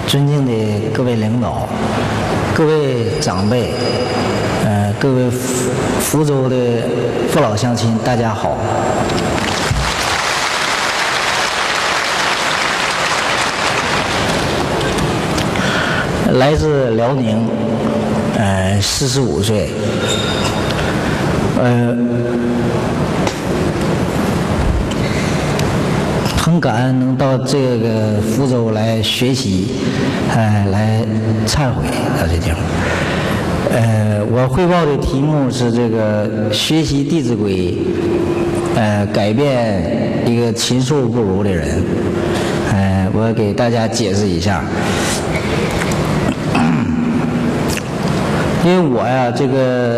尊敬的各位领导、各位长辈、各位福州的父老乡亲，大家好。来自辽宁，45岁，很感恩能到这个福州来学习，来忏悔到这地方。我汇报的题目是这个学习《弟子规》，改变一个禽兽不如的人。我给大家解释一下。因为我呀，这个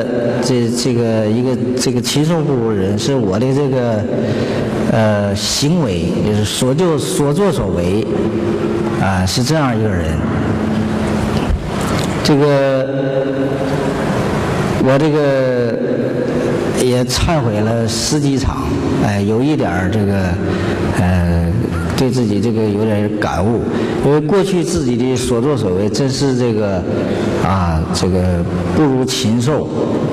禽兽不如人，是我的这个行为，就是所作所为啊，是这样一个人。这个我这个也忏悔了10几场，有一点这个对自己这个有点感悟，因为过去自己的所作所为真是这个不如禽兽。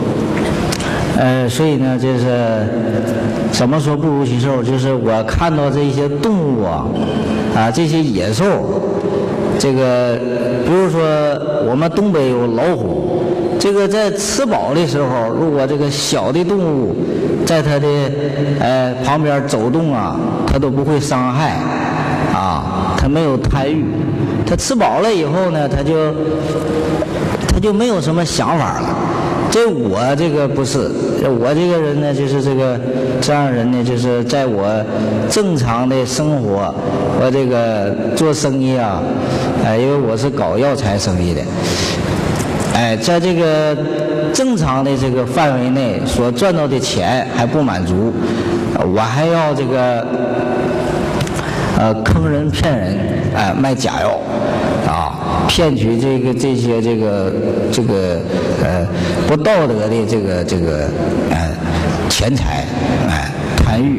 所以呢，就是怎么说不如禽兽，就是我看到这些动物这些野兽，这个比如说我们东北有老虎，这个在吃饱的时候，如果这个小的动物在它的旁边走动它都不会伤害它没有贪欲，它吃饱了以后呢，它就没有什么想法了。这我这个不是，我这个人呢，就是这样人呢，就是在我正常的生活，我这个做生意因为我是搞药材生意的，在这个正常的这个范围内所赚到的钱还不满足，我还要这个坑人骗人，卖假药骗取这些不道德的这个钱财，贪欲，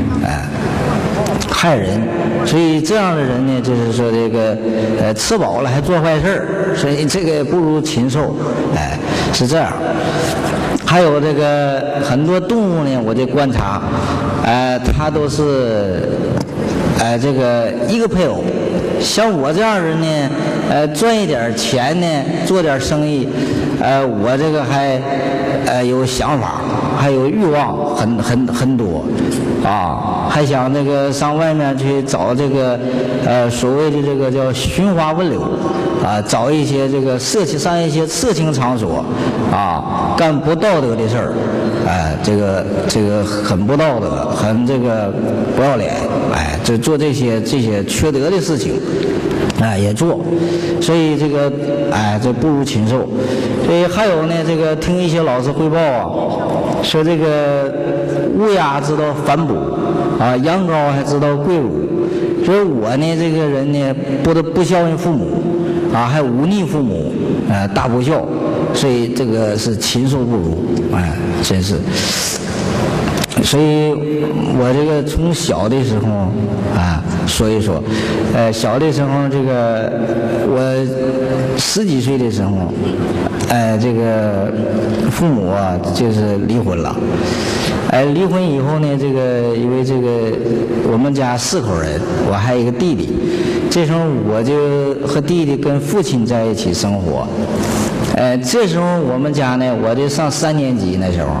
害人。所以这样的人呢，就是说这个吃饱了还做坏事，所以这个不如禽兽，是这样。还有这个很多动物呢，我就观察，它都是这个一个配偶。像我这样的人呢，赚一点钱呢，做点生意，我这个还有想法，还有欲望很多还想这个上外面去找这个所谓的这个叫寻花问柳找一些这个上一些色情场所干不道德的事儿，这个很不道德，很这个不要脸，就做这些缺德的事情。也做，所以这个这不如禽兽。所以还有呢，这个听一些老师汇报说这个乌鸦知道反哺羊羔还知道跪乳。所以我呢这个人呢不孝顺父母还忤逆父母大不孝，所以这个是禽兽不如真是。所以我这个从小的时候说一说，小的时候这个我10几岁的时候，这个父母就是离婚了，离婚以后呢，这个因为这个我们家4口人，我还有一个弟弟，这时候我就和弟弟跟父亲在一起生活，这时候我们家呢，我就上3年级那时候。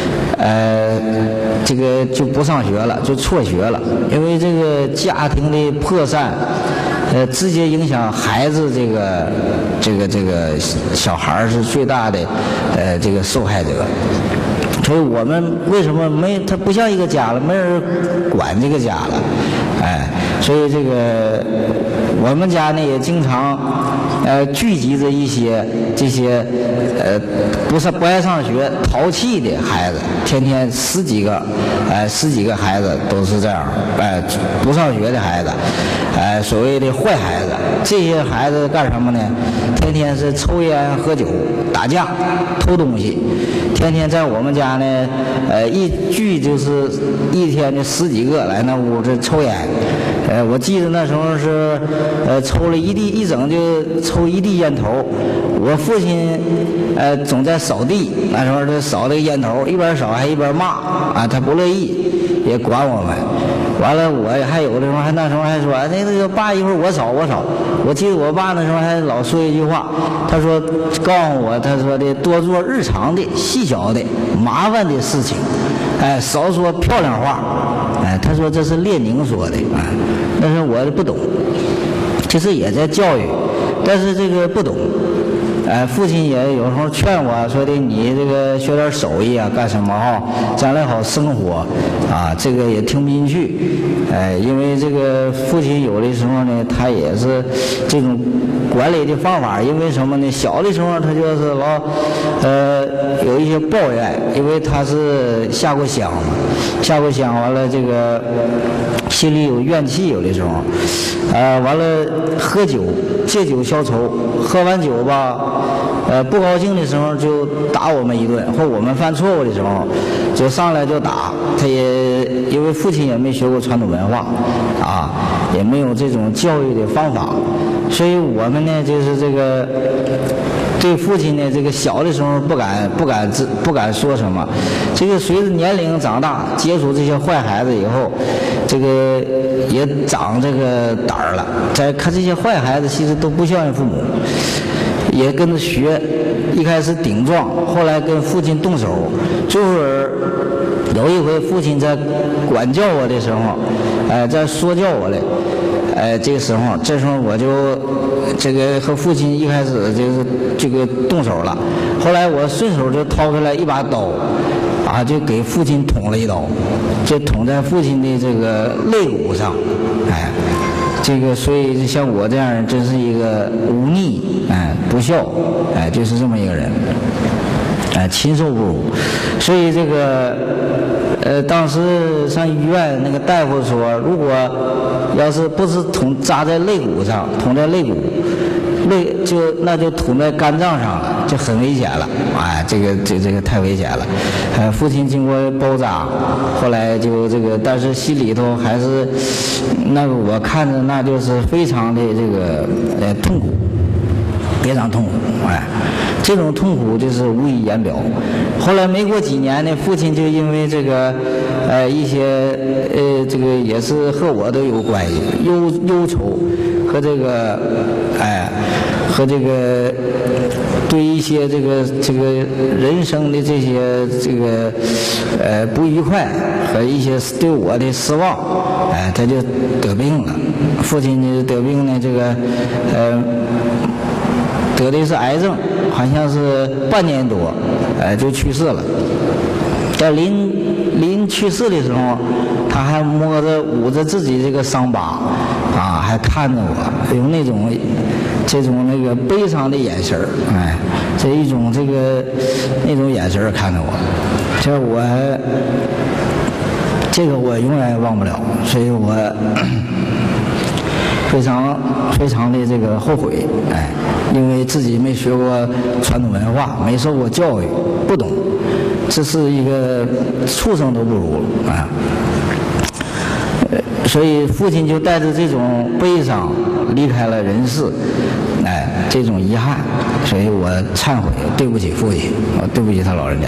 这个就不上学了，就辍学了，因为这个家庭的破散，直接影响孩子这个小孩是最大的这个受害者。所以我们为什么他不像一个家了，没人管这个家了，所以这个我们家呢也经常聚集着一些这些不爱上学淘气的孩子，天天十几个孩子都是这样，不上学的孩子，所谓的坏孩子。这些孩子干什么呢？天天是抽烟喝酒打架偷东西，天天在我们家呢一聚就是一天就10几个来那屋这抽烟， 我记得那时候是抽了一整就抽一地烟头。我父亲总在扫地，那时候就扫这个烟头，一边扫还一边骂啊，他不乐意，也管我们。完了，我还有的时候那时候还说，那个爸，一会儿我扫。我记得我爸那时候还老说一句话，他说告诉我，他说的多做日常的、细小的、麻烦的事情，少说漂亮话。他说这是列宁说的啊，但是我不懂，其实也在教育，但是这个不懂。父亲也有时候劝我说的，你这个学点手艺啊，干什么将来好生活啊，这个也听不进去。因为这个父亲有的时候呢，他也是这种管理的方法，因为什么呢？小的时候他就是老有一些抱怨，因为他是下过乡完了这个心里有怨气，有的时候完了喝酒，借酒消愁，喝完酒吧不高兴的时候就打我们一顿，或我们犯错误的时候就上来就打。他也因为父亲也没学过传统文化啊，也没有这种教育的方法，所以我们呢就是这个对父亲呢这个小的时候不敢说什么。这个随着年龄长大，接触这些坏孩子以后，这个也长这个胆儿了。再看这些坏孩子其实都不孝顺父母，也跟着学，一开始顶撞，后来跟父亲动手。就是有一回父亲在管教我的时候，在说教我嘞，这时候我就这个和父亲一开始就是这个动手了，后来我顺手就掏出来一把刀，就给父亲捅了一刀，就捅在父亲的这个肋骨上，这个所以像我这样人真是一个忤逆，不孝，就是这么一个人，禽兽不如。所以这个当时上医院，那个大夫说，如果要是不是扎在肋骨上，捅在肋骨，那就捅在肝脏上了，就很危险了。这个太危险了。父亲经过包扎，后来就这个，但是心里头还是那个我看着那就是非常的这个痛苦，非常痛苦。这种痛苦就是无以言表。后来没过几年呢，父亲就因为这个一些这个也是和我都有关系，忧愁和这个和这个对一些这个人生的这些这个不愉快和一些对我的失望，他就得病了。父亲呢得病呢，这个得的是癌症，好像是半年多，就去世了。在临去世的时候，他还捂着自己这个伤疤，还看着我，用这种那个悲伤的眼神，这一种那种眼神看着我，这个我永远忘不了，所以我非常非常的这个后悔，因为自己没学过传统文化，没受过教育，不懂，这是一个畜生都不如所以父亲就带着这种悲伤离开了人世，这种遗憾，所以我忏悔，对不起父亲，我对不起他老人家，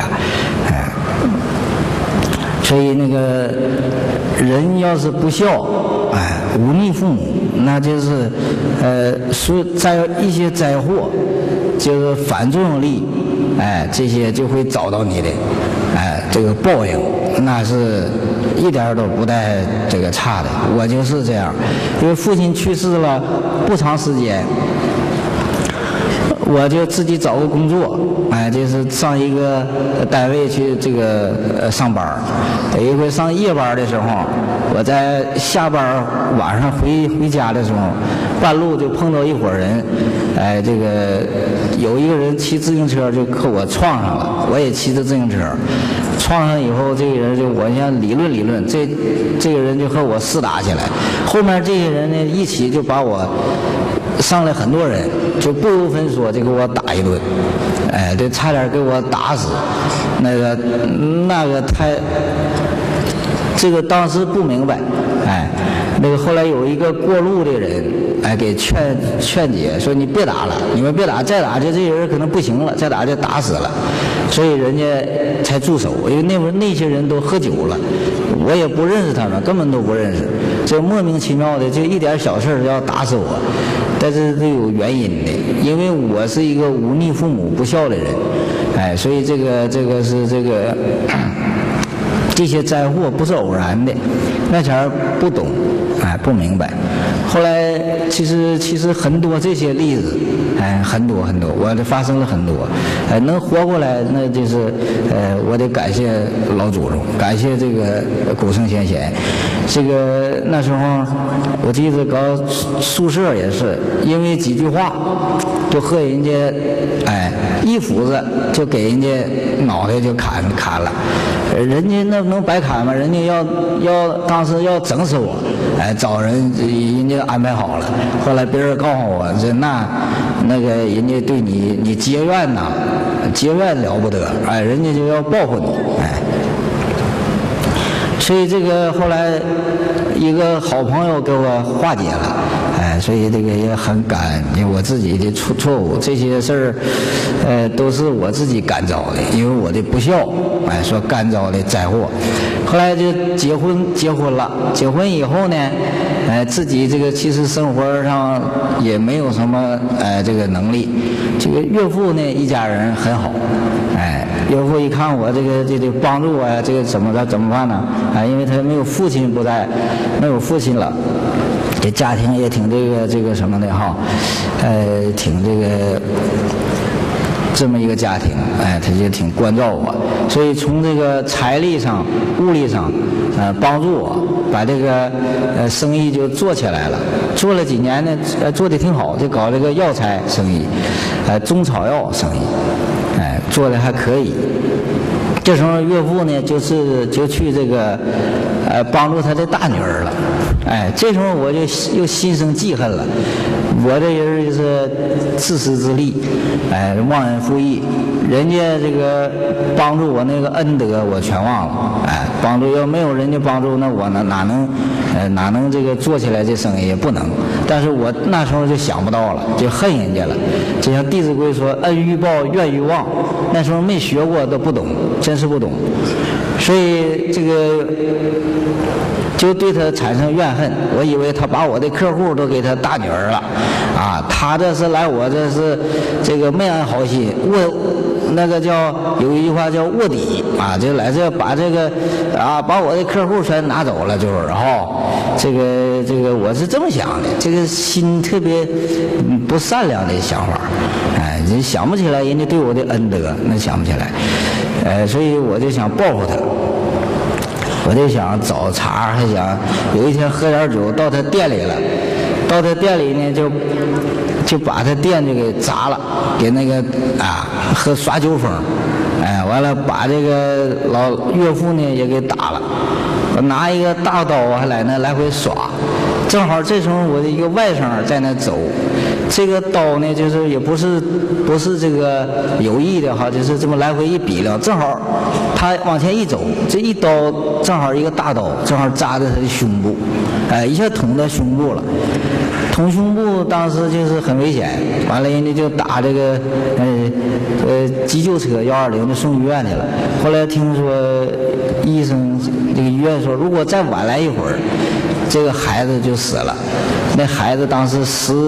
所以那个人要是不孝，忤逆父母，那就是一些灾祸，就是反作用力，这些就会找到你的，这个报应，那是一点都不带这个差的。我就是这样，因为父亲去世了不长时间，我就自己找个工作，就是上一个单位去这个上班。有一回上夜班的时候，我在下班晚上回家的时候，半路就碰到一伙人，这个有一个人骑自行车就和我撞上了，我也骑着自行车，撞上以后，这个人就我想理论，这个人就和我厮打起来，后面这些人呢一起就把我上来很多人，就不由分说就给我打一顿，这差点给我打死，那个太，这个当时不明白， 那个后来有一个过路的人，哎，给劝解说你别打了，你们别打，再打这人可能不行了，再打就打死了，所以人家才住手。因为那些人都喝酒了，我也不认识他们，根本都不认识，这莫名其妙的就一点小事要打死我，但是这有原因的，因为我是一个忤逆父母不孝的人，哎，所以这个是这个这些灾祸不是偶然的，那前儿不懂，哎，不明白。后来其实很多这些例子，哎，很多，我这发生了很多，哎，能活过来，那就是我得感谢老祖宗，感谢这个古圣先贤。这个那时候我记得搞宿舍也是，因为几句话就和人家，哎，一斧子就给人家脑袋就砍了。人家那能白砍吗？人家要当时要整死我，哎，找人家安排好了。后来别人告诉我，这那个人家对你结怨呐，结怨了不得，哎，人家就要报复你，哎。所以这个后来一个好朋友给我化解了，哎，所以这个也很感恩我自己的错误，这些事儿，都是我自己干着的，因为我的不孝，哎，所干着的灾祸。后来就结婚了，结婚以后呢，自己这个其实生活上也没有什么这个能力，这个岳父呢一家人很好，哎，岳父一看我这个帮助我呀，这个怎么办呢？啊，因为他没有父亲不在，没有父亲了，这家庭也挺这个什么的哈，挺这个这么一个家庭，哎，他就挺关照我，所以从这个财力上、物力上，帮助我把这个生意就做起来了。做了几年呢，做得挺好，就搞这个药材生意，中草药生意，哎，做得还可以。这时候岳父呢，就去这个帮助他的大女儿了，哎，这时候我就又心生记恨了。我这人就是自私自利，哎，忘恩负义，人家这个帮助我那个恩德我全忘了，哎，帮助要没有人家帮助，那我哪能这个做起来这生意也不能。但是我那时候就想不到了，就恨人家了。就像《弟子规》说“恩欲报，怨欲忘”，那时候没学过都不懂，真是不懂，所以这个就对他产生怨恨。我以为他把我的客户都给他大女儿了，啊，他这是来我这是这个没安好心，那个叫有一句话叫卧底啊，就来这把这个把我的客户全拿走了，就是这个我是这么想的，这个心特别不善良的想法，哎，你想不起来人家对我的恩德，那想不起来，所以我就想报复他。我就想找茬，还想有一天喝点酒到他店里了，到他店里呢就把他店就给砸了，给那个喝耍酒疯，哎，完了把这个老岳父呢也给打了，我拿一个大刀还来那来回耍，正好这时候我的一个外甥在那走，这个刀呢就是也不是这个有意的哈，就是这么来回一比量，正好他往前一走，这一刀正好一个大刀，正好扎在他的胸部，哎，一下捅到胸部了。捅胸部当时就是很危险，完了人家就打这个急救车120就送医院去了。后来听说医生这个医院说，如果再晚来一会儿，这个孩子就死了。那孩子当时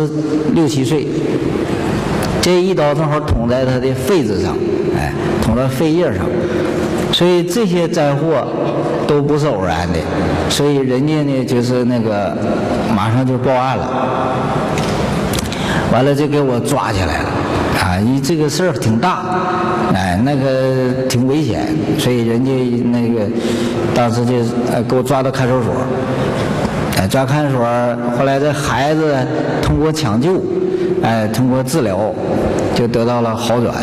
16、17岁，这一刀正好捅在他的肺子上，哎，捅到肺叶上。所以这些灾祸都不是偶然的，所以人家呢就是那个马上就报案了，完了就给我抓起来了这个事儿挺大，哎，那个挺危险，所以人家那个当时就给我抓到看守所，抓看守所，后来这孩子通过抢救，通过治疗就得到了好转，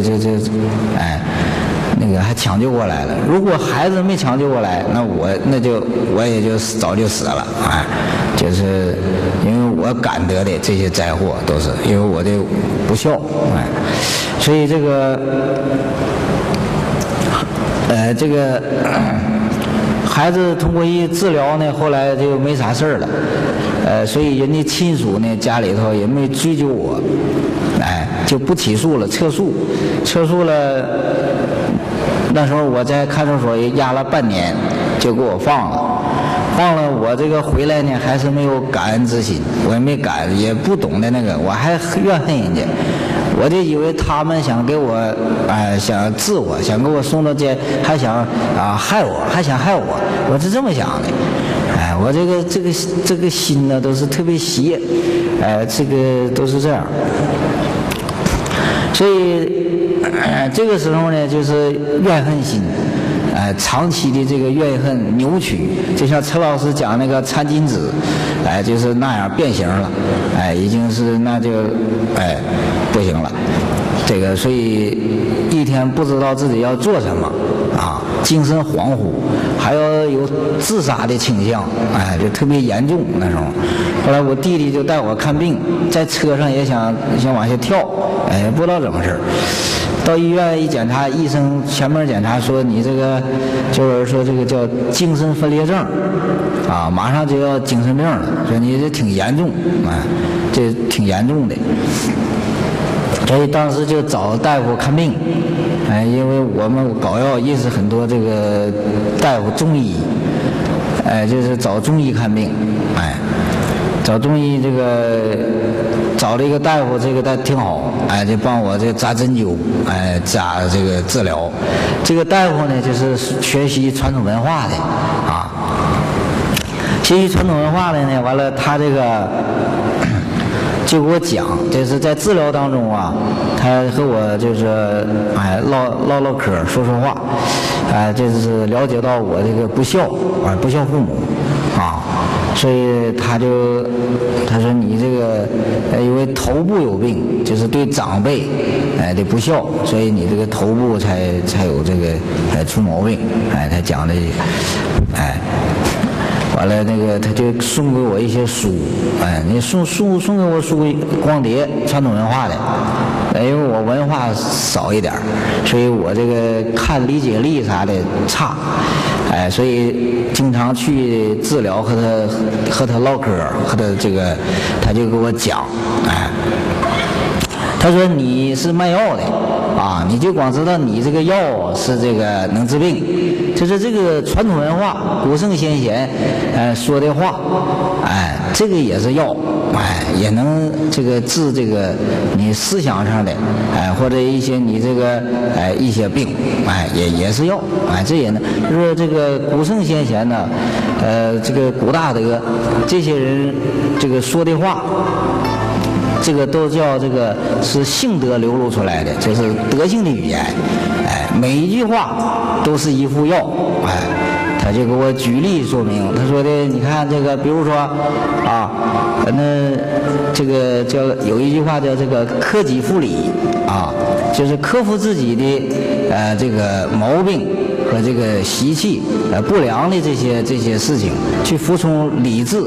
那个还抢救过来了。如果孩子没抢救过来，那我也就早就死了，就是因为我感得的这些灾祸都是因为我的不孝，所以这个孩子通过一治疗呢，后来就没啥事儿了，所以人家亲属呢家里头也没追究我，就不起诉了，撤诉了。那时候我在看守所也压了半年，就给我放了。我这个回来呢，还是没有感恩之心，我也没感，也不懂得那个，我还怨恨人家。我就以为他们想给我，想治我，想给我送到监，还想害我，还想害我，我是这么想的。我这个心呢，都是特别邪，这个都是这样。所以，这个时候呢，就是怨恨心，长期的这个怨恨扭曲，就像陈老师讲那个餐巾纸，就是那样变形了，已经是那就，不行了。这个所以一天不知道自己要做什么精神恍惚，还要有自杀的倾向，就特别严重那种。后来我弟弟就带我看病，在车上也想往下跳，不知道怎么回事。到医院一检查，医生全面检查说你这个就是说这个叫精神分裂症，马上就要精神病了，说你这挺严重，这挺严重的。所以当时就找大夫看病，因为我们搞药认识很多这个大夫中医，就是找中医看病，找中医这个找了一个大夫，这个他挺好，就帮我这扎针灸，扎这个治疗。这个大夫呢，就是学习传统文化的学习传统文化的呢，完了他这个。就给我讲，这是在治疗当中他和我就是唠嗑，说话，就是了解到我这个不孝父母所以他说你这个因为头部有病，就是对长辈的不孝，所以你这个头部才有这个出毛病，他讲的完了那个他就送给我一些书，你送给我书光碟传统文化的，因为我文化少一点，所以我这个看理解力啥的差，所以经常去治疗和他唠嗑，和他这个他就给我讲，他说你是卖药的你就光知道你这个药是这个能治病，就是这个传统文化古圣先贤说的话，这个也是药，也能这个治这个你思想上的或者一些你这个一些病，也是药，这也呢就是这个古圣先贤呢这个古大德这些人这个说的话，这个都叫这个是性德流露出来的，就是德性的语言，每一句话都是一副药，他就给我举例说明，他说的你看这个，比如说那这个叫有一句话叫这个克己复礼就是克服自己的这个毛病和这个习气不良的这些事情，去服从礼制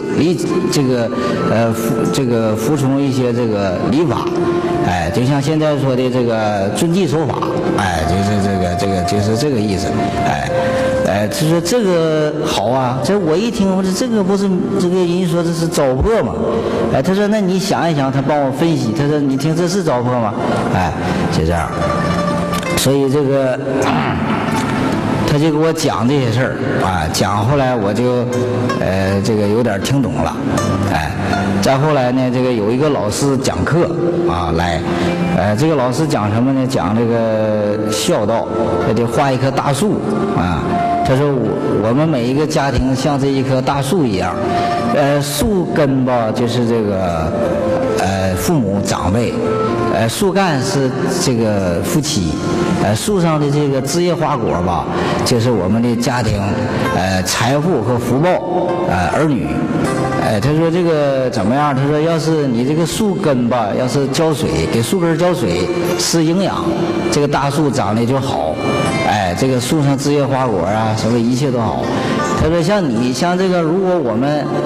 这个服从一些这个礼法，就像现在说的这个遵纪守法，就是就是这个意思，就说这个好这我一听我说这个不是这个人说这是糟粕吗？他说那你想一想，他帮我分析，他说你听这是糟粕吗？就这样，所以这个。他就给我讲这些事儿讲后来我就这个有点听懂了，再后来呢，这个有一个老师讲课来，这个老师讲什么呢？讲这个孝道，他得画一棵大树他说我们每一个家庭像这一棵大树一样，树根吧就是这个父母长辈，树干是这个夫妻，树上的这个枝叶花果吧，就是我们的家庭，财富和福报，儿女。他说这个怎么样？他说要是你这个树根吧，要是浇水，给树根浇水，施营养，这个大树长得就好。这个树上枝叶花果什么一切都好。他说像这个，如果我们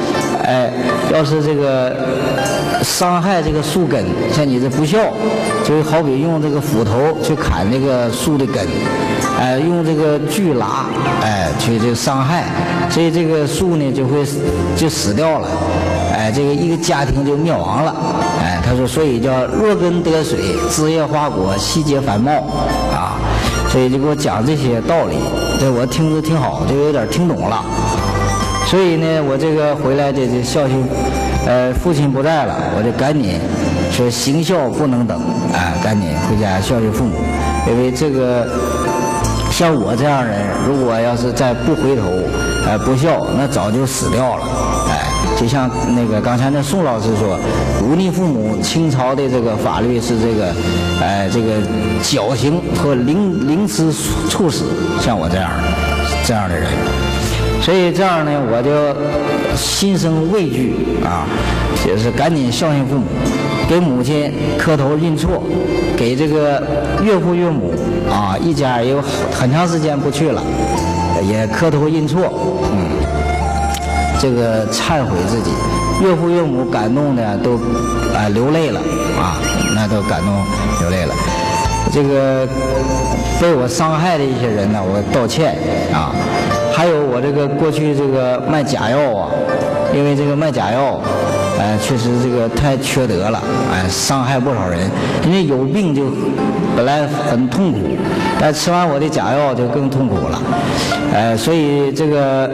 要是这个伤害这个树根，像你这不孝，就好比用这个斧头去砍这个树的根，用这个锯拉，去这个伤害，所以这个树呢就死掉了，这个一个家庭就灭亡了，他说，所以叫若根得水，枝叶花果，细节繁茂啊，所以就给我讲这些道理，这我听着挺好，就有点听懂了。所以呢，我这个回来这孝训，父亲不在了，我就赶紧说行孝不能等，赶紧回家孝敬父母，因为这个像我这样人，如果要是再不回头，不孝，那早就死掉了，就像那个刚才那宋老师说，忤逆父母，清朝的这个法律是这个绞刑和凌迟处死，像我这样的人。所以这样呢，我就心生畏惧啊，就是赶紧孝敬父母，给母亲磕头认错，给这个岳父岳母啊一家也有很长时间不去了，也磕头认错，这个忏悔自己，岳父岳母感动的都流泪了啊，那都感动流泪了。这个被我伤害的一些人呢，我道歉啊。还有我这个过去这个卖假药啊，因为这个卖假药，确实这个太缺德了，伤害不少人。因为有病就本来很痛苦，但吃完我的假药就更痛苦了，所以这个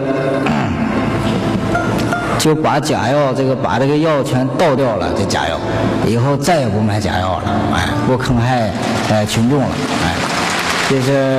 就把假药把这个药全倒掉了，这假药以后再也不卖假药了，不坑害群众了，就是。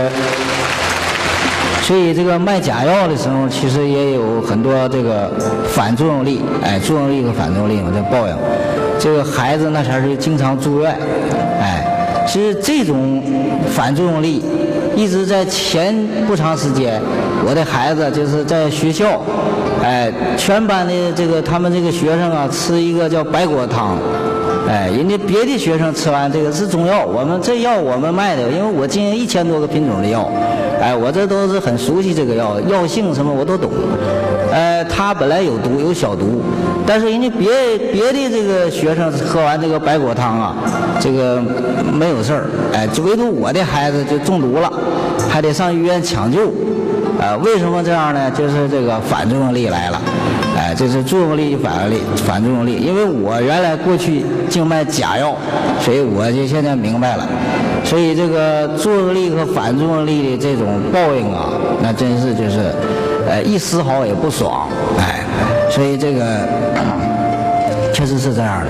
所以这个卖假药的时候，其实也有很多这个反作用力，作用力和反作用力我在报应。这个孩子那前是经常住院，其实这种反作用力一直在前不长时间，我的孩子就是在学校，全班的他们这个学生啊，吃一个叫白果汤。人家别的学生吃完这个是中药，我们这药我们卖的，因为我经营1000多个品种的药，我这都是很熟悉这个药，药性什么我都懂。它本来有毒，有小毒，但是人家别的这个学生喝完这个白果汤啊，这个没有事儿，就唯独我的孩子就中毒了，还得上医院抢救。为什么这样呢？就是这个反作用力来了。这是作用力反作用力，因为我原来过去净卖假药，所以我就现在明白了。所以这个作用力和反作用力的这种报应啊，那真是就是一丝毫也不爽，所以这个确实是这样的。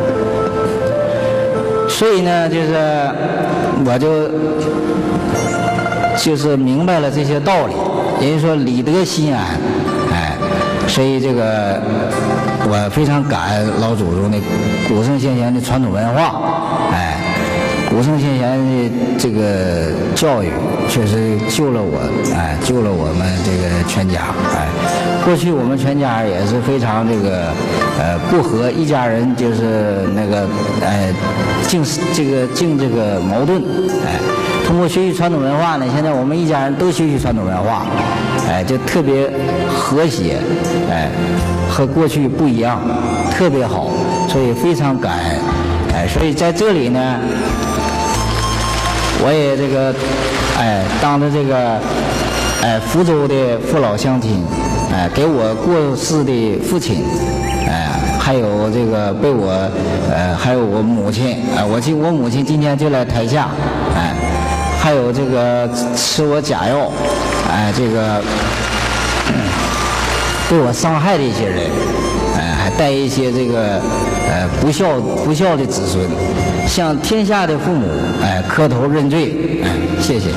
所以呢，就是我就是明白了这些道理。人家说理得心安，所以这个我非常感恩老祖宗的古圣先贤的传统文化，古圣先贤的这个教育确实救了我，救了我们这个全家，过去我们全家也是非常这个不和，一家人就是那个净这个矛盾，通过学习传统文化呢，现在我们一家人都学习传统文化，就特别和谐，和过去不一样，特别好，所以非常感恩，所以在这里呢，我也这个，当着这个，福州的父老乡亲，给我过世的父亲，还有这个被我，还有我母亲，我母亲今天就在台下，还有这个吃我假药，这个对我伤害的一些人，还带一些这个不孝的子孙，向天下的父母磕头认罪，谢谢。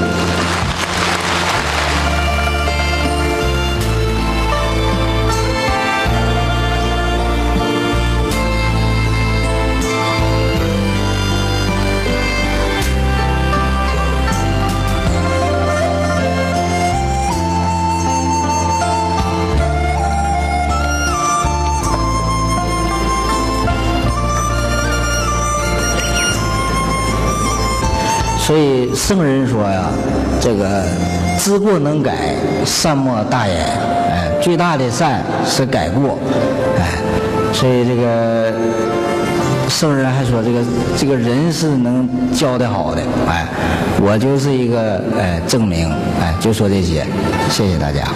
所以圣人说呀，这个知过能改，善莫大焉。最大的善是改过，所以这个圣人还说这个人是能教得好的，我就是一个证明，就说这些，谢谢大家。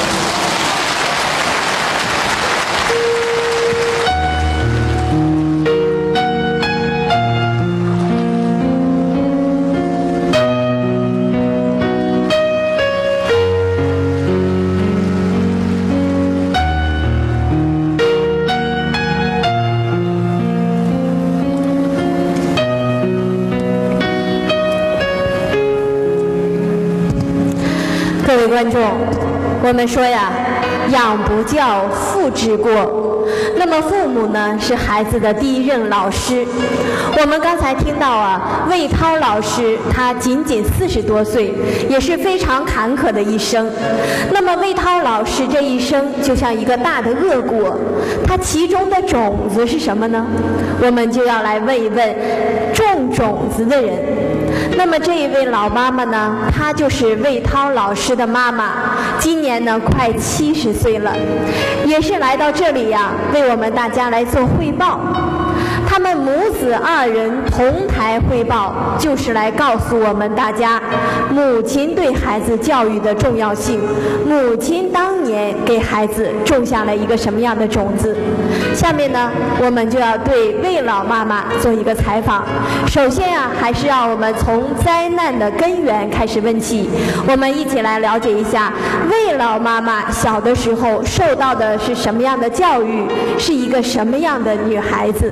各位观众，我们说呀，养不教，父之过。那么父母呢，是孩子的第一任老师。我们刚才听到啊，魏涛老师他仅仅40多岁，也是非常坎坷的一生。那么魏涛老师这一生就像一个大的恶果，他其中的种子是什么呢？我们就要来问一问种种子的人。那么这一位老妈妈呢，她就是魏涛老师的妈妈，今年呢快70岁了，也是来到这里呀，为我们大家来做汇报。他们母子2人同台汇报，就是来告诉我们大家，母亲对孩子教育的重要性，母亲当年给孩子种下了一个什么样的种子。下面呢，我们就要对魏老妈妈做一个采访。首先啊，还是让我们从灾难的根源开始问起，我们一起来了解一下魏老妈妈小的时候受到的是什么样的教育，是一个什么样的女孩子。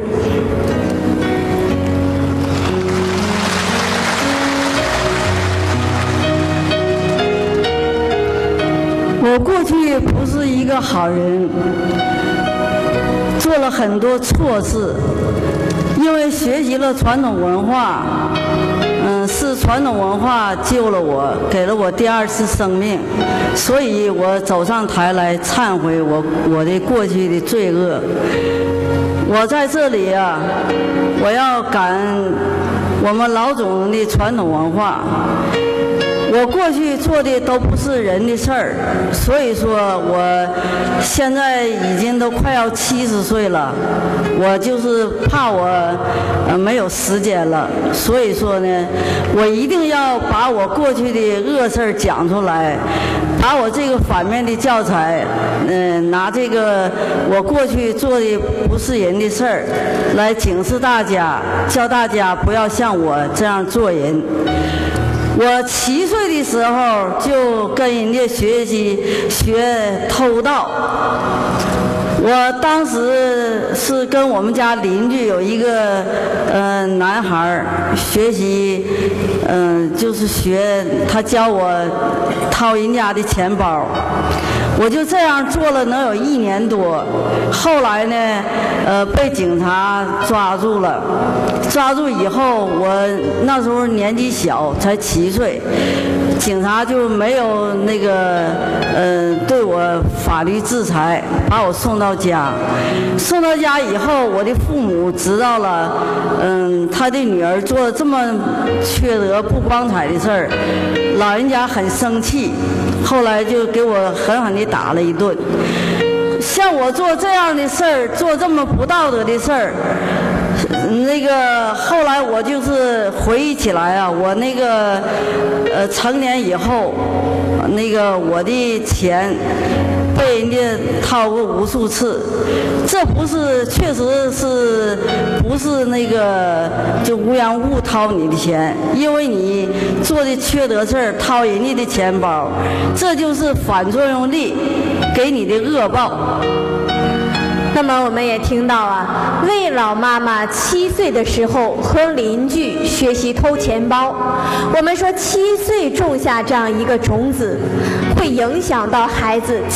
我过去不是一个好人，做了很多错事，因为学习了传统文化，是传统文化救了我，给了我第2次生命，所以我走上台来忏悔我的过去的罪恶。我在这里啊，我要感恩我们老祖宗的传统文化。我过去做的都不是人的事儿，所以说我现在已经都快要70岁了，我就是怕我没有时间了，所以说呢，我一定要把我过去的恶事儿讲出来，把我这个反面的教材，拿这个我过去做的不是人的事儿来警示大家，叫大家不要像我这样做人。我7岁的时候就跟人家学习学偷盗。我当时是跟我们家邻居有一个男孩学习，就是学他教我掏人家的钱包。我就这样做了能有1年多，后来呢，被警察抓住了。抓住以后，我那时候年纪小，才7岁，警察就没有那个对我法律制裁，把我送到家。送到家以后，我的父母知道了，他的女儿做了这么缺德不光彩的事儿，老人家很生气，后来就给我狠狠地打了一顿。像我做这样的事儿，做这么不道德的事儿，那个后来我就是回忆起来啊，我那个成年以后，那个我的钱被人家掏过无数次，这不是确实是不是那个就无缘无故掏你的钱，因为你做的缺德事儿掏人家的钱包，这就是反作用力给你的恶报。 那么我们也听到啊，魏老妈妈7岁的时候和邻居学习偷钱包。我们说7岁种下这样一个种子，会影响到孩子70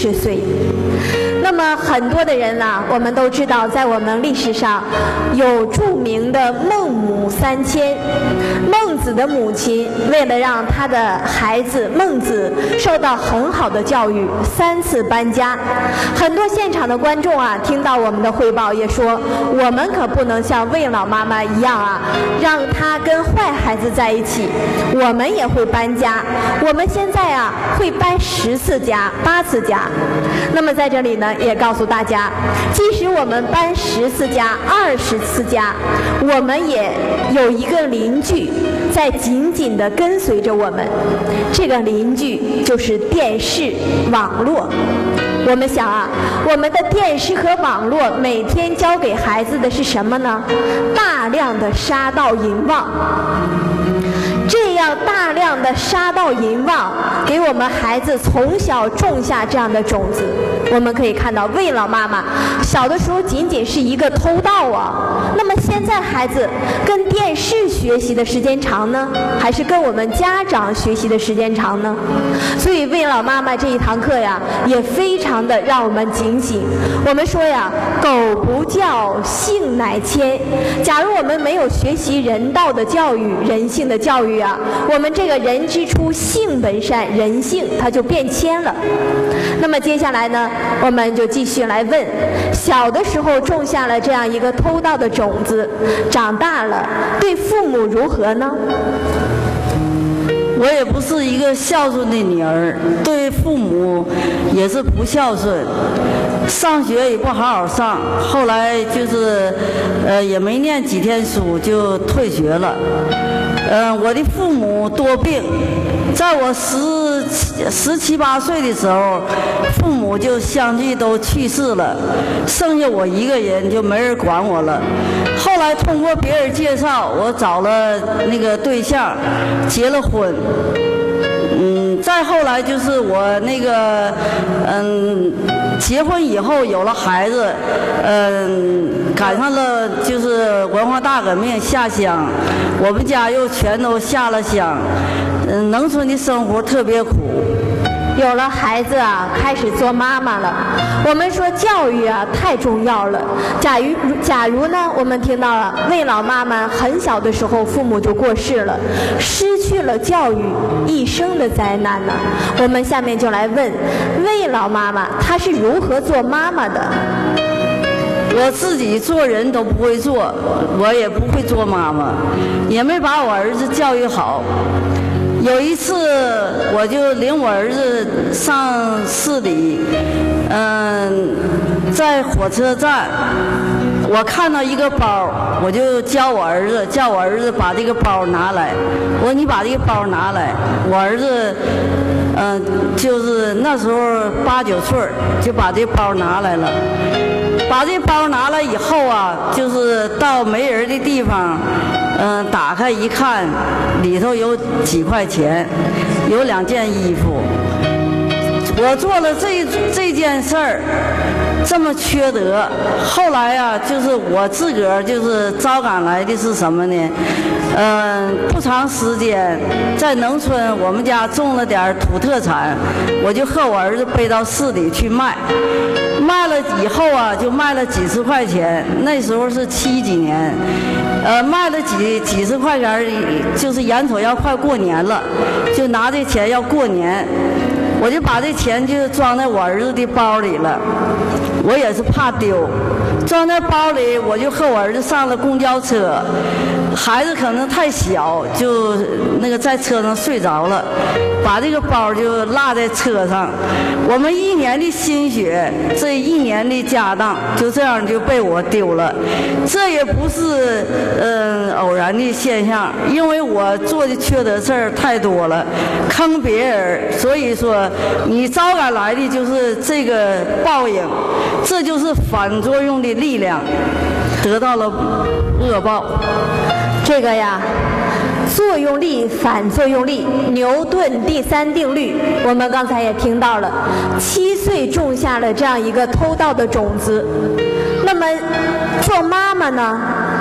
70岁。那么很多的人呢，我们都知道，在我们历史上有著名的孟母3000。孟子的母亲为了让他的孩子孟子受到很好的教育，3次搬家。很多现场的观众啊，听到我们的汇报也说，我们可不能像魏老妈妈一样啊，让他跟坏孩子在一起。我们也会搬家，我们现在啊会搬10次家、8次家。那么在这里呢，也告诉大家，即使我们搬10次家、20次家，我们也有一个邻居在紧紧地跟随着我们。这个邻居就是电视、网络。我们想啊，我们的电视和网络每天教给孩子的是什么呢？大量的杀盗淫妄。这样大量的杀盗淫妄，给我们孩子从小种下这样的种子。我们可以看到，魏老妈妈小的时候仅仅是一个偷盗啊。那么现在孩子跟电视学习的时间长呢，还是跟我们家长学习的时间长呢？所以魏老妈妈这一堂课呀，也非常的让我们警醒。我们说呀，狗不教，性乃迁。假如我们没有学习人道的教育、人性的教育啊，我们这个人之初性本善，人性它就变迁了。那么接下来呢，我们就继续来问，小的时候种下了这样一个偷盗的种子，长大了对父母如何呢？ 我也不是一个孝顺的女儿，对父母也是不孝顺，上学也不好好上，后来就是也没念几天书就退学了。我的父母多病，在我17、18岁的时候，父母就相继都去世了，剩下我一个人，就没人管我了。后来通过别人介绍，我找了那个对象，结了婚。再后来就是我那个结婚以后有了孩子，赶上了就是文化大革命下乡，我们家又全都下了乡，农村的生活特别苦。 有了孩子啊，开始做妈妈了。我们说教育啊太重要了。假如呢，我们听到了魏老妈妈很小的时候父母就过世了，失去了教育，一生的灾难呢。我们下面就来问魏老妈妈，她是如何做妈妈的？ 我自己做人都不会做，我也不会做妈妈，也没把我儿子教育好。有一次，我就领我儿子上市里，在火车站，我看到一个包，我就叫我儿子把这个包拿来。我说你把这个包拿来。我儿子，就是那时候8、9岁，就把这包拿来了。把这包拿来以后啊，就是到没人的地方。打开一看，里头有几块钱，有2件衣服。我做了这件事儿，这么缺德。后来啊，就是我自个儿就是招赶来的是什么呢？不长时间，在农村我们家种了点土特产，我就和我儿子背到市里去卖。卖了以后啊，就卖了几十块钱。那时候是70几年。卖了几十块钱，就是眼瞅要快过年了，就拿这钱要过年，我就把这钱就装在我儿子的包里了。我也是怕丢，装在包里，我就和我儿子上了公交车。孩子可能太小，就那个在车上睡着了，把这个包就落在车上。我们1年的心血，这1年的家当，就这样就被我丢了。这也不是偶然的现象，因为我做的缺德事儿太多了，坑别人，所以说你招赶来的就是这个报应，这就是反作用的力量，得到了恶报。 这个呀，作用力反作用力，牛顿第3定律，我们刚才也听到了。7岁种下了这样一个偷盗的种子，那么做妈妈呢，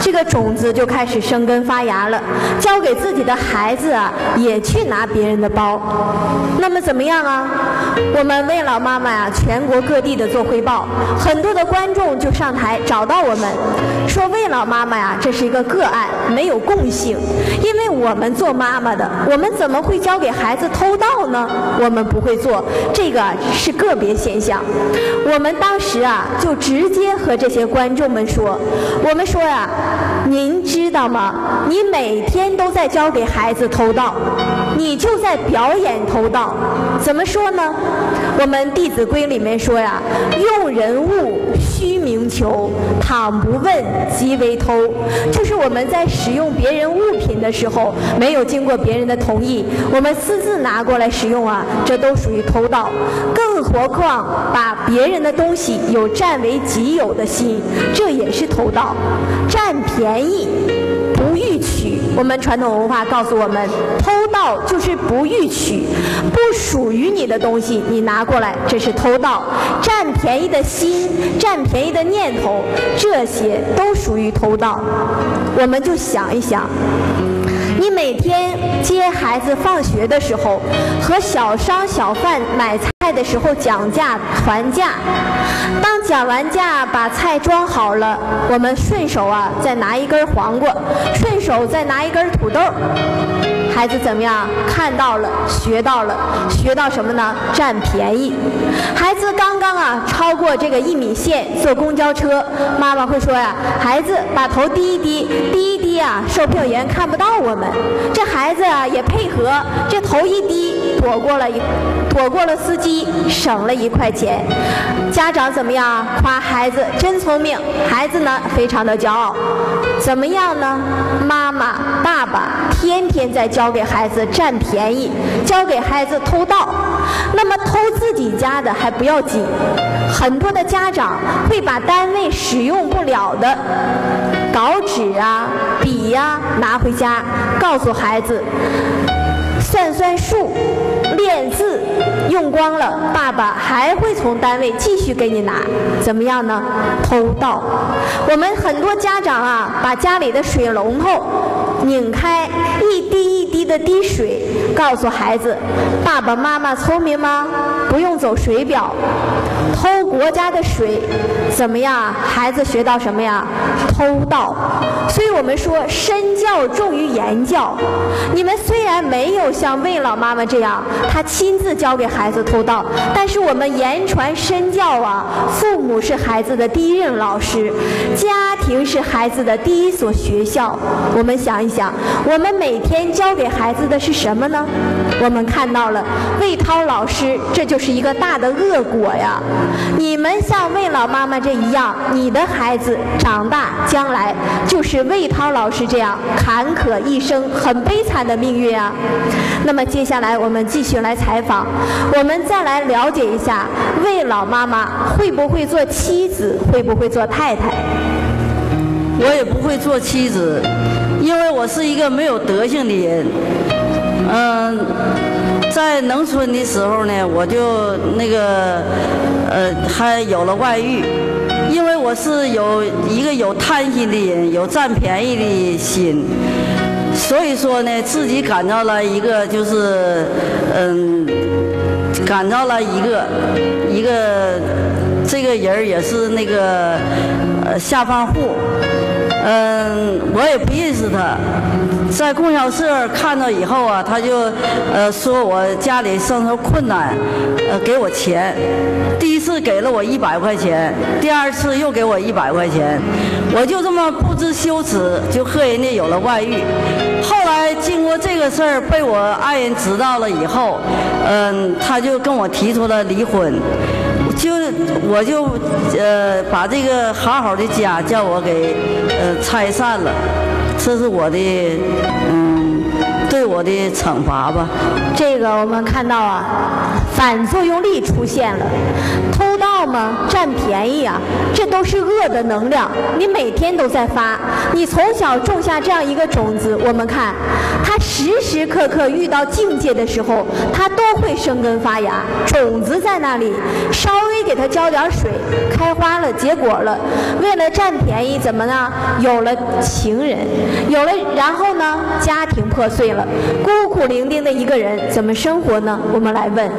这个种子就开始生根发芽了，交给自己的孩子啊，也去拿别人的包。那么怎么样啊？我们为老妈妈呀，全国各地的做汇报，很多的观众就上台找到我们，说为老妈妈呀，这是一个个案，没有共性。因为我们做妈妈的，我们怎么会教给孩子偷盗呢？我们不会做，这个是个别现象。我们当时啊，就直接和这些观众们说，我们说呀，您知道吗？你每天都在教给孩子偷盗，你就在表演偷盗。怎么说呢？我们《弟子规》里面说呀，用人物须明求，倘不问即为偷。就是我们在使用别人物品的时候，没有经过别人的同意，我们私自拿过来使用啊，这都属于偷盗。更何况把别人的东西有占为己有的心，这也是偷盗。占便宜不欲取，我们传统文化告诉我们，偷盗就是不欲取，不属于你的东西你拿过来，这是偷盗。占便宜的心，占便宜的念头，这些都属于偷盗。我们就想一想，你每天接孩子放学的时候，和小商小贩买菜的时候讲价还价，当讲完价把菜装好了，我们顺手啊再拿一根黄瓜，顺手再拿一根土豆。孩子怎么样？看到了，学到了，学到什么呢？占便宜。孩子刚刚啊超过这个1米线，坐公交车，妈妈会说呀，孩子把头低一低，低一低啊，售票员看不到我们。这孩子啊也配合，这头一低，躲过了司机，省了1块钱。家长怎么样？夸孩子真聪明，孩子呢非常的骄傲。怎么样呢？妈妈、爸爸天天在教给孩子占便宜，教给孩子偷盗。那么偷自己家的还不要紧，很多的家长会把单位使用不了的稿纸啊、笔呀拿回家，告诉孩子算数、练字，用光了，爸爸还会从单位继续给你拿。怎么样呢？偷盗。我们很多家长啊，把家里的水龙头拧开，一滴一滴的滴水，告诉孩子，爸爸妈妈聪明吗？不用走水表。偷国家的水，怎么样？孩子学到什么呀？偷盗。所以我们说身教重于言教。你们虽然没有像魏老妈妈这样，她亲自教给孩子偷盗，但是我们言传身教啊，父母是孩子的第一任老师，家庭是孩子的第一所学校。我们想一想，我们每天教给孩子的是什么呢？我们看到了魏涛老师，这就是一个大的恶果呀。你们像魏老妈妈这一样，你的孩子长大将来就是魏涛老师这样坎坷一生、很悲惨的命运啊。那么接下来我们继续来采访，我们再来了解一下魏老妈妈会不会做妻子，会不会做太太。 我也不会做妻子，因为我是一个没有德行的人。在农村的时候呢，我就还有了外遇，因为我是一个有贪心的人，有占便宜的心，所以说呢，自己感到了一个就是感到了一个这个人也是下饭户。我也不认识他，在供销社看到以后啊，他就说我家里生活困难，给我钱。第一次给了我100块钱，第二次又给我100块钱，我就这么不知羞耻，就和人家有了外遇。后来经过这个事儿被我爱人知道了以后，他就跟我提出了离婚。我就把这个好好的家叫我给拆散了，这是我的对我的惩罚吧。这个我们看到啊，反作用力出现了。偷盗么占便宜啊，这都是恶的能量，你每天都在发。你从小种下这样一个种子，我们看它时时刻刻遇到境界的时候，它都会生根发芽。种子在那里，稍微给它浇点水，开花了，结果了。为了占便宜，怎么呢？有了情人，有了，然后呢，家庭破碎了，孤苦伶仃的一个人怎么生活呢？我们来问。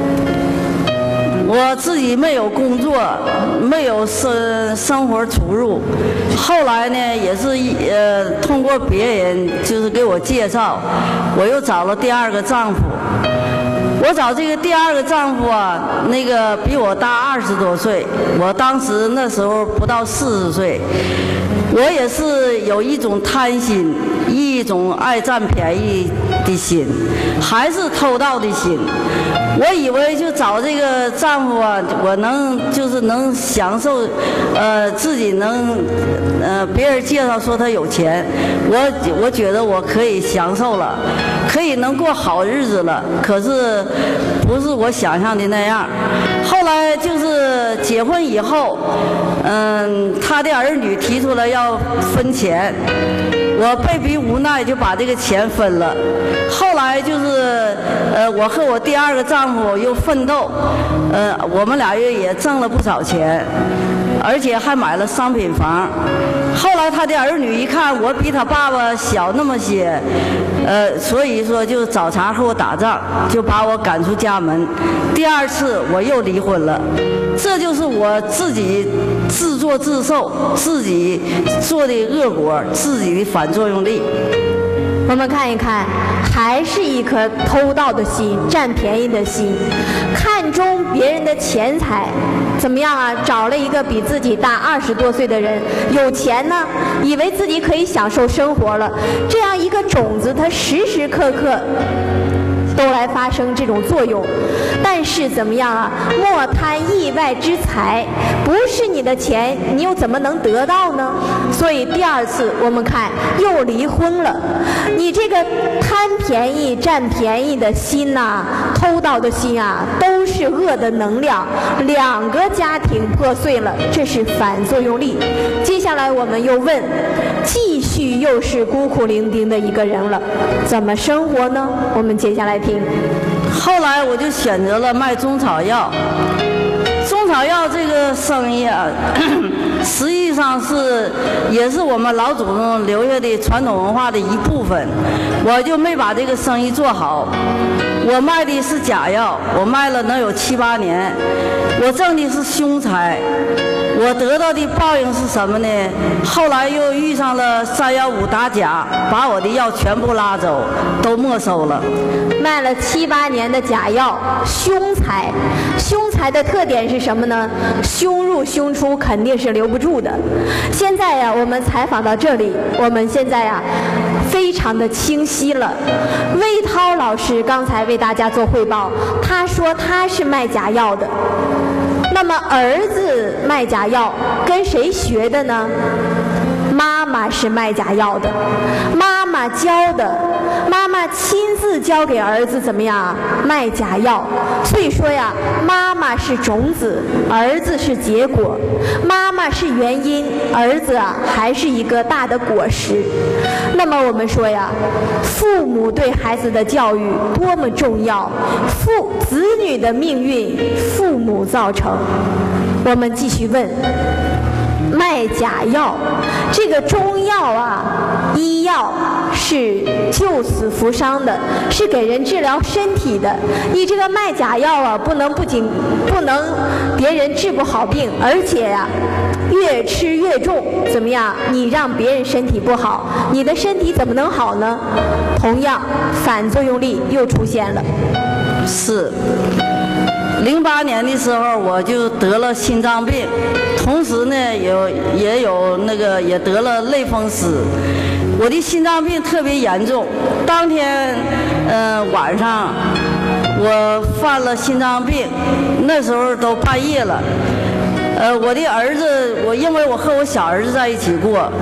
我自己没有工作，没有生活出入。后来呢，也是通过别人就是给我介绍，我又找了第二个丈夫。我找这个第二个丈夫啊，那个比我大20多岁，我当时那时候不到40岁。我也是有一种贪心，一种爱占便宜的心，还是偷盗的心。我以为就找这个丈夫啊，我能享受，自己能，别人介绍说他有钱，我觉得我可以享受了，可以能过好日子了。可是不是我想象的那样。后来就是结婚以后，他的儿女提出来要分钱。我被逼无奈就把这个钱分了。后来就是我和我第二个丈夫又奋斗，我们俩也挣了不少钱，而且还买了商品房。后来他的儿女一看我比他爸爸小那么些，所以说就找茬和我打仗，就把我赶出家门。第二次我又离婚了。这就是我自己自作自受，自己做的恶果，自己的反作用力。 我们看一看，还是一颗偷盗的心，占便宜的心，看中别人的钱财，怎么样啊？找了一个比自己大20多岁的人，有钱呢，以为自己可以享受生活了。这样一个种子，它时时刻刻都来发生这种作用。但是怎么样啊？莫贪意外之财，不是你的钱，你又怎么能得到呢？所以第二次我们看又离婚了。你这个贪便宜占便宜的心呐，偷盗的心啊，都是恶的能量，两个家庭破碎了，这是反作用力。接下来我们又问，继续又是孤苦伶仃的一个人了，怎么生活呢？我们接下来听。 后来我就选择了卖中草药。中草药这个生意啊，实际上也是我们老祖宗留下的传统文化的一部分。我就没把这个生意做好。我卖的是假药，我卖了能有7、8年，我挣的是凶财。我得到的报应是什么呢？后来又遇上了315打假，把我的药全部拉走，都没收了。 卖了7、8年的假药，凶财。凶财的特点是什么呢？凶入凶出，肯定是留不住的。现在呀，我们采访到这里，我们现在呀非常的清晰了。魏涛老师刚才为大家做汇报，他说他是卖假药的。那么儿子卖假药跟谁学的呢？妈妈是卖假药的，妈妈教的，妈妈亲自教给儿子怎么样卖假药。所以说呀，妈妈是种子，儿子是结果，妈妈是原因，儿子啊还是一个大的果实。那么我们说呀，父母对孩子的教育多么重要，子女的命运父母造成。我们继续问，卖假药，这个中药啊，医药是救死扶伤的，是给人治疗身体的。你这个卖假药啊，不能别人治不好病，而且呀越吃越重，怎么样？你让别人身体不好，你的身体怎么能好呢？同样，反作用力又出现了。 是。08年的时候，我就得了心脏病，同时呢，也得了类风湿。我的心脏病特别严重。当天，晚上我犯了心脏病，那时候都半夜了。我的儿子，因为我和我小儿子在一起过，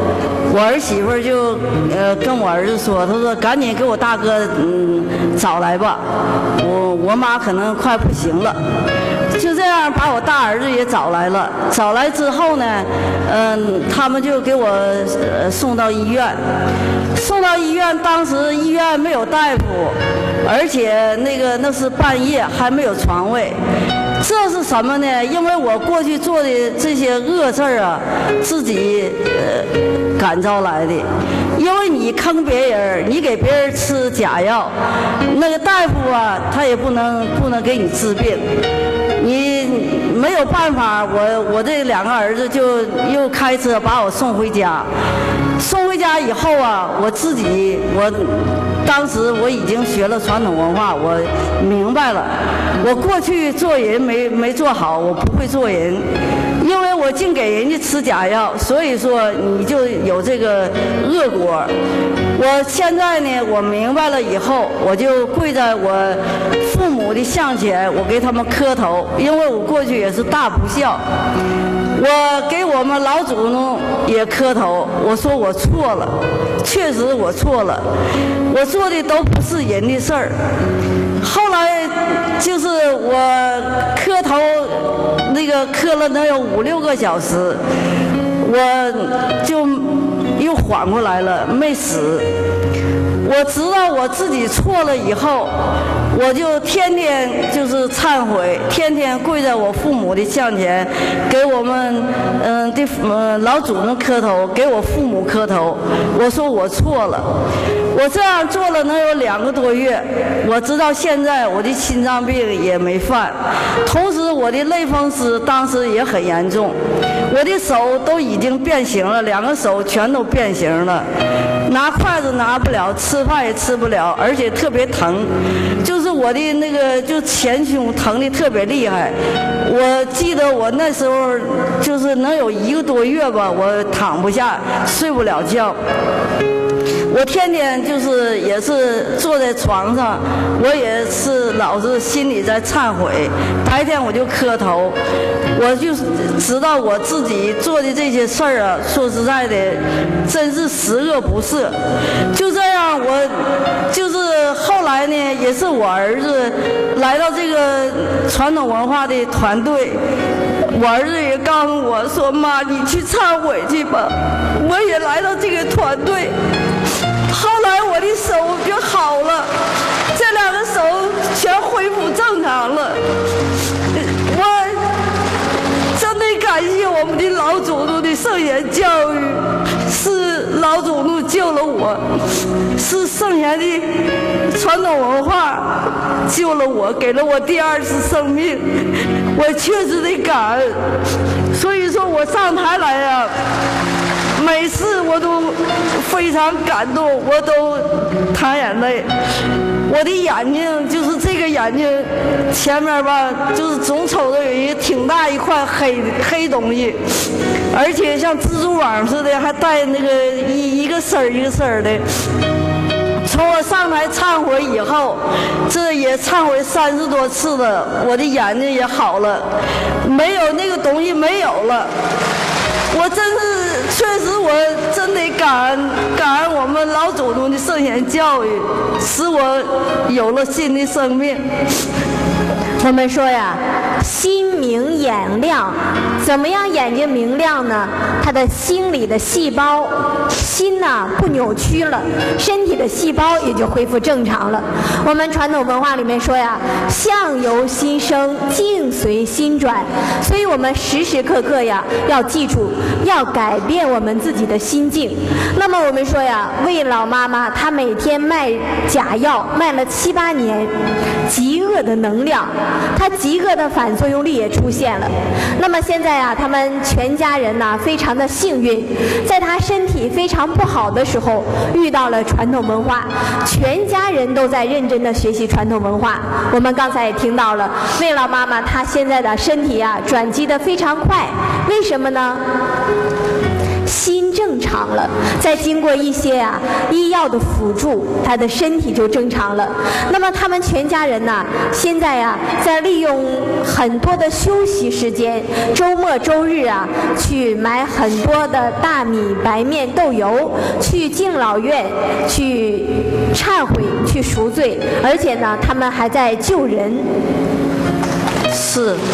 我儿媳妇就跟我儿子说，他说赶紧给我大哥找来吧，我妈可能快不行了。就这样把我大儿子也找来了。找来之后呢，他们就给我送到医院。送到医院，当时医院没有大夫，而且那是半夜，还没有床位。这是什么呢？因为我过去做的这些恶事儿啊，自己感召来的。因为你坑别人，你给别人吃假药，那个大夫啊，他也不能给你治病。你没有办法，我这2个儿子就又开车把我送回家。送回家以后啊，当时我已经学了传统文化，我明白了，我过去做人没做好，我不会做人，因为我净给人家吃假药，所以说你就有这个恶果。我现在呢，我明白了以后，我就跪在我父母的像前，我给他们磕头，因为我过去也是大不孝。我给我们老祖宗也磕头，我说我错了，确实我错了，我做的都不是人的事儿。后来就是我磕头，磕了能有5、6个小时，我就又缓过来了，没死。我知道我自己错了以后，我就天天就是忏悔，天天跪在我父母的像前，给我们老祖宗磕头，给我父母磕头。我说我错了，我这样做了能有2个多月，我直到现在我的心脏病也没犯，同时我的类风湿当时也很严重，我的手都已经变形了，2个手全都变形了，拿筷子拿不了，吃饭也吃不了，而且特别疼，就是我的就前胸疼的特别厉害。我记得我那时候就是能有1个多月吧，我躺不下，睡不了觉。我天天就是也是坐在床上，我也是老是心里在忏悔，白天我就磕头，我就知道我自己做的这些事儿啊，说实在的，真是10恶不赦。就这样，我就是后来呢，也是我儿子来到这个传统文化的团队，我儿子也告诉我说：“妈，你去忏悔去吧。”我也来到这个团队。后来我的手就好了，这2个手全恢复正常了。我真的感谢我们的老祖宗的圣贤教育，是老祖宗救了我，是圣贤的传统文化救了我，给了我第2次生命，我确实得感恩。所以说我上台来呀，每次我都非常感动，我都淌眼泪。我的眼睛就是这个眼睛前面吧，就是总瞅着有一个挺大一块黑东西，而且像蜘蛛网似的，还带一个丝儿一个丝儿的。从我上台忏悔以后，这也忏悔30多次了，我的眼睛也好了，没有那个东西没有了。我真是，确实我真得感恩我们老祖宗的圣贤教育，使我有了新的生命。 我们说呀，心明眼亮，怎么样眼睛明亮呢？他的心里的细胞，心呐不扭曲了，身体的细胞也就恢复正常了。我们传统文化里面说呀，相由心生，境随心转，所以我们时时刻刻呀要记住，要改变我们自己的心境。那么我们说呀，魏老妈妈她每天卖假药，卖了7、8年，极恶的能量，它极恶的反作用力也出现了。那么现在啊，他们全家人呢非常的幸运，在他身体非常不好的时候遇到了传统文化，全家人都在认真的学习传统文化。我们刚才也听到了，魏老妈妈她现在的身体啊转机的非常快，为什么呢？心正常常了。再经过一些医药的辅助，他的身体就正常了。那么他们全家人呢，现在在利用很多的休息时间，周末周日去买很多的大米、白面、豆油，去敬老院去忏悔、去赎罪，而且呢，他们还在救人。 是。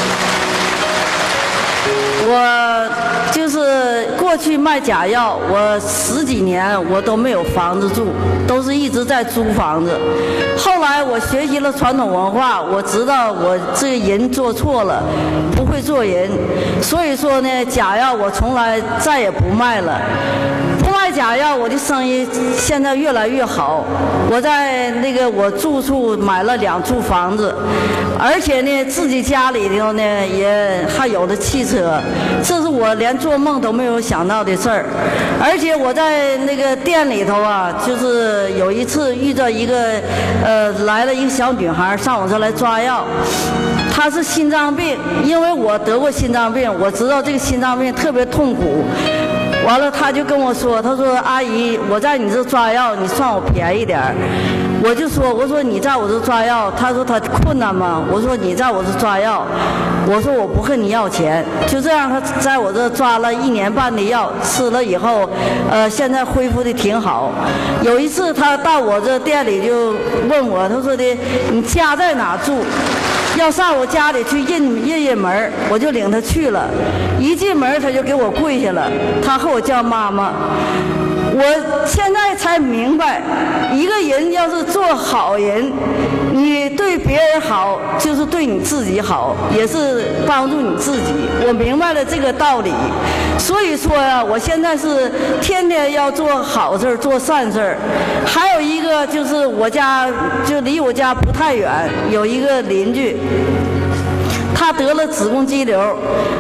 我就是过去卖假药，我10几年我都没有房子住，都是一直在租房子。后来我学习了传统文化，我知道我这个人做错了，不会做人，所以说呢，假药我从来再也不卖了。不卖假药，我的生意现在越来越好。我在我住处买了2处房子，而且呢，自己家里头呢也还有了汽车，这是我连做梦都没有想到的事儿。而且我在店里头就是有一次遇到一个来了一个小女孩上我这来抓药，她是心脏病，因为我得过心脏病，我知道这个心脏病特别痛苦。完了，他就跟我说，他说阿姨，我在你这抓药，你算我便宜点儿。我说你在我这抓药，他说他困难吗？我说你在我这抓药，我说我不和你要钱。就这样，他在我这抓了1年半的药，吃了以后，现在恢复的挺好。有一次他到我这店里就问我，他说的你家在哪住？要上我家里去印门，我就领他去了。一进门他就给我跪下了，他和我叫妈妈。我现在才明白，一个人要是做好人，你对别人好就是对你自己好，也是帮助你自己。我明白了这个道理，所以说我现在是天天要做好事做善事。还有一个就是我家就离我家不太远，有一个邻居，他得了子宫肌瘤。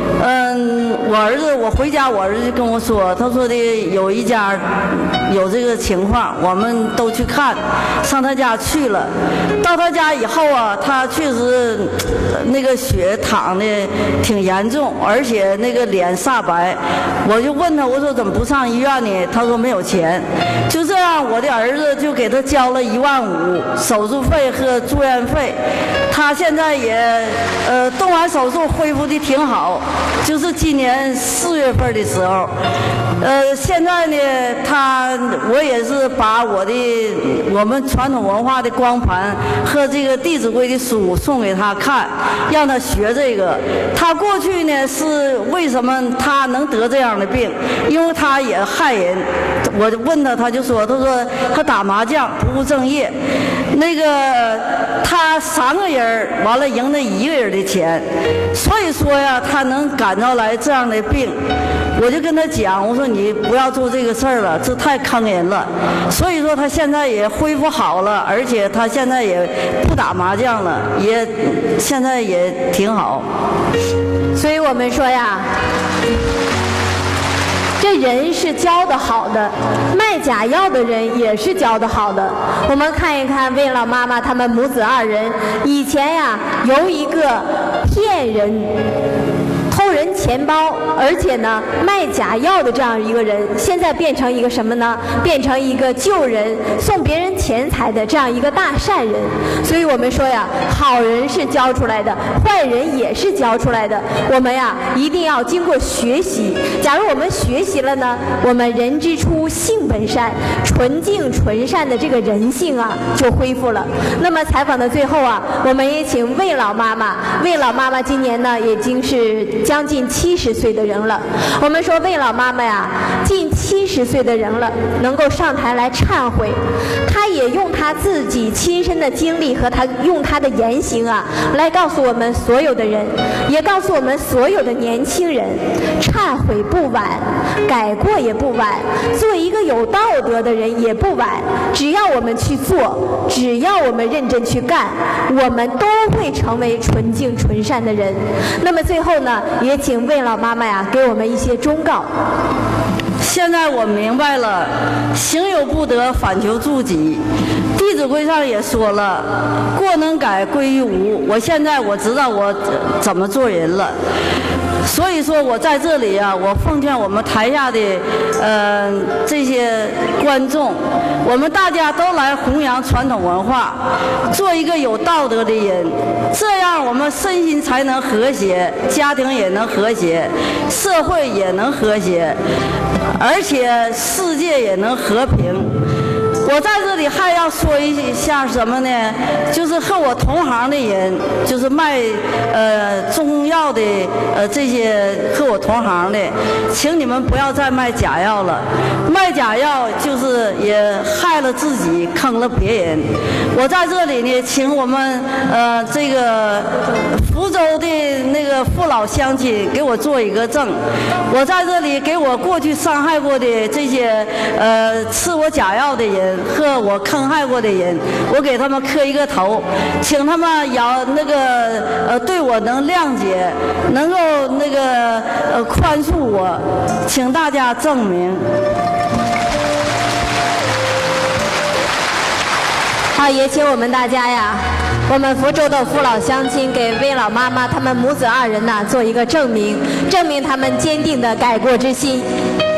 我回家，我儿子就跟我说，他说的有一家有这个情况，我们都去看，上他家去了。到他家以后他确实血淌的挺严重，而且脸煞白。我就问他，我说怎么不上医院呢？他说没有钱。就这样，我的儿子就给他交了15000手术费和住院费。他现在也动完手术恢复的挺好，就是今年4月份的时候。现在呢，我也是把我们传统文化的光盘和这个《弟子规》的书送给他看，让他学这个。他过去呢是为什么他能得这样的病？因为他也害人。我问他，他说他打麻将不务正业，他3个人完了赢了1个人的钱，所以说他能感到来这样的病。我就跟他讲，我说你不要做这个事儿了，这太坑人了。所以说他现在也恢复好了，而且他现在也不打麻将了，现在也挺好。 所以我们说这人是教得好的，卖假药的人也是教得好的。我们看一看魏老妈妈他们母子2人，以前由一个骗人、偷人钱包，而且呢卖假药的这样一个人，现在变成一个什么呢？变成一个救人、送别人钱财的这样一个大善人。所以我们说好人是教出来的，坏人也是教出来的。我们一定要经过学习。假如我们学习了呢，我们人之初性本善，纯净纯善的这个人性就恢复了。那么采访的最后我们也请魏老妈妈。魏老妈妈今年呢已经是将近70岁的人了。我们说魏老妈妈近70岁的人了，能够上台来忏悔，她也用她自己亲身的经历和用她的言行来告诉我们所有的人，也告诉我们所有的年轻人，忏悔不晚，改过也不晚，做一个有道德的人也不晚。只要我们去做，只要我们认真去干，我们都会成为纯净纯善的人。那么最后呢，也请魏老妈妈给我们一些忠告。 现在我明白了，行有不得，反求诸己。弟子规上也说了，过能改，归于无。我现在我知道我怎么做人了。 所以说我在这里啊，我奉劝我们台下的这些观众，我们大家都来弘扬传统文化，做一个有道德的人，这样我们身心才能和谐，家庭也能和谐，社会也能和谐，而且世界也能和平。我在这里还要说一下什么呢？就是和我同行的人，就是卖中药的这些和我同行的，请你们不要再卖假药了。卖假药就是也害了自己，坑了别人。我在这里呢，请我们这个福州的那个父老乡亲给我做一个证。我在这里给我过去伤害过的这些吃我假药的人和我坑害过的人，我给他们磕一个头，请他们对我能谅解，能够宽恕我，请大家证明。 好，也请我们大家呀，我们福州的父老乡亲给魏老妈妈他们母子二人呢做一个证明，证明他们坚定的改过之心。